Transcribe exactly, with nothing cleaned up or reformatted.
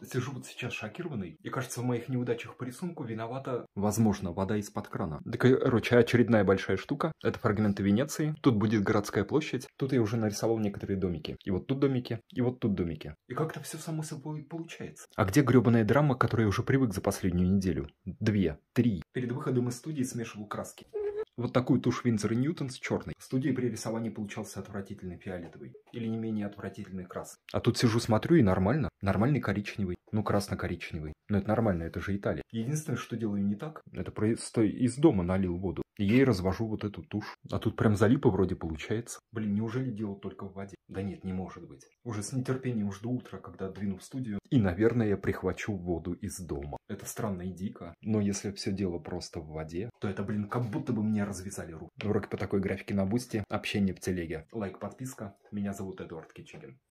Сижу вот сейчас шокированный, и кажется, в моих неудачах по рисунку виновата, возможно, вода из-под крана. Так, короче, очередная большая штука. Это фрагменты Венеции. Тут будет городская площадь. Тут я уже нарисовал некоторые домики. И вот тут домики, и вот тут домики. И как-то все само собой получается. А где гребаная драма, к которой я уже привык за последнюю неделю? Две, три. Перед выходом из студии смешивал краски. Вот такую тушь Winsor и Newton с черной. В студии при рисовании получался отвратительный фиолетовый. Или не менее отвратительный крас. А тут сижу, смотрю и нормально. Нормальный коричневый. Ну, красно-коричневый. Но это нормально, это же Италия. Единственное, что делаю не так, это просто из дома налил воду. И ей развожу вот эту тушь. А тут прям залипа вроде получается. Блин, неужели дело только в воде? Да нет, не может быть. Уже с нетерпением жду утра, когда двину в студию. И, наверное, я прихвачу воду из дома. Это странно и дико. Но если все дело просто в воде, то это, блин, как будто бы мне развязали руку. Уроки по такой графике на Бусти. Общение в телеге. Лайк, подписка. Меня зовут Эдуард Кичигин.